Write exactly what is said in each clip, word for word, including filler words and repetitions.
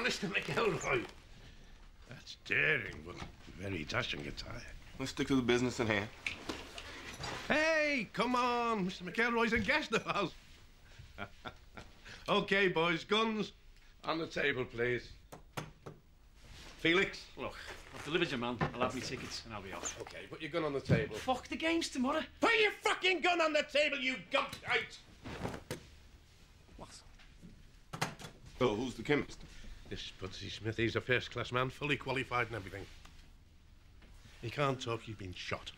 Mister McElroy. That's daring, but very dashing attire. Let's stick to the business at hand. Hey, come on. Mister McElroy's a guest of ours. OK, boys, guns on the table, please. Felix? Look, I've delivered your man. I'll have me tickets and I'll be off. OK, put your gun on the table. Fuck, the game's tomorrow. Put your fucking gun on the table, you gobshite! What? So, who's the chemist? This Budsy Smith, he's a first-class man, fully qualified and everything. He can't talk, he's been shot.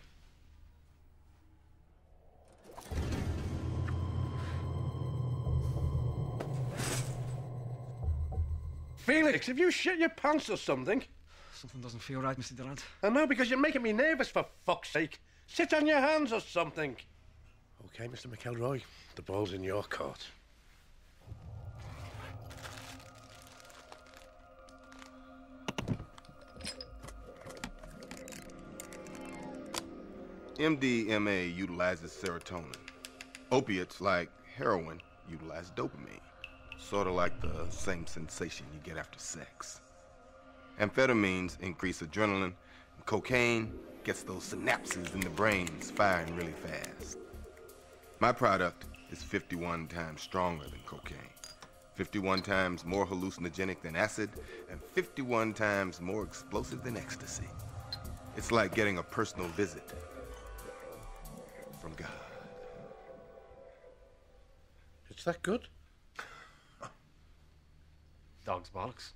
Felix, have you shit your pants or something? Something doesn't feel right, Mister Durant. I know, because you're making me nervous, for fuck's sake. Sit on your hands or something. OK, Mister McElroy, the ball's in your court. M D M A utilizes serotonin. Opiates, like heroin, utilize dopamine. Sort of like the same sensation you get after sex. Amphetamines increase adrenaline, and cocaine gets those synapses in the brains firing really fast. My product is fifty-one times stronger than cocaine, fifty-one times more hallucinogenic than acid, and fifty-one times more explosive than ecstasy. It's like getting a personal visit from God. It's that good? Dog's bollocks.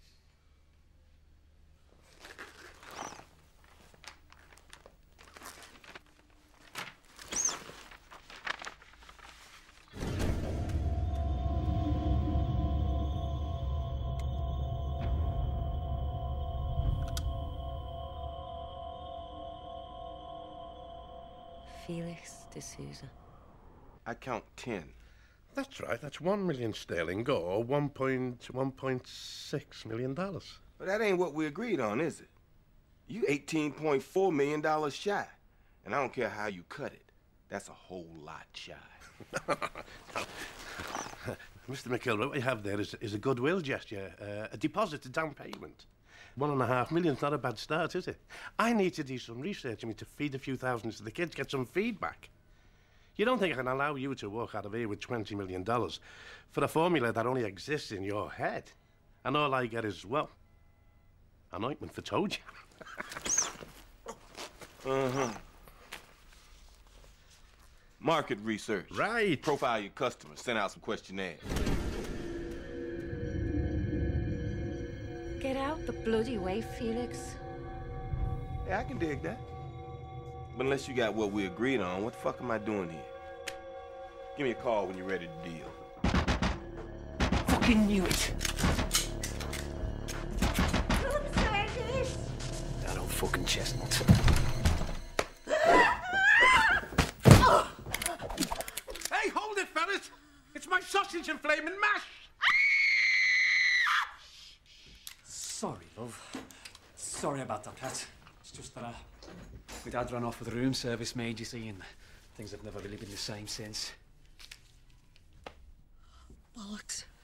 Felix de Souza. I count ten. That's right, that's one million sterling, or one point one point six million dollars. But that ain't what we agreed on, is it? You eighteen point four million dollars shy. And I don't care how you cut it. That's a whole lot shy. Mister McElroy, what you have there is, is a goodwill gesture, uh, a deposit, a down payment. One and a half million's not a bad start, is it? I need to do some research, I mean, to feed a few thousands to the kids, get some feedback. You don't think I can allow you to walk out of here with twenty million dollars for a formula that only exists in your head? And all I get is, well, an ointment for toad. Uh-huh. Market research. Right. Profile your customers. Send out some questionnaires. Get out the bloody way, Felix. Yeah, I can dig that. But unless you got what we agreed on, what the fuck am I doing here? Give me a call when you're ready to deal. Fucking knew it. That old fucking chestnut. Hey, hold it, fellas! It's my sausage and flaming mash! Sorry, love. Sorry about that, Pat. It's just that uh, my dad ran off with a room service maid, you see, and things have never really been the same since. Bollocks.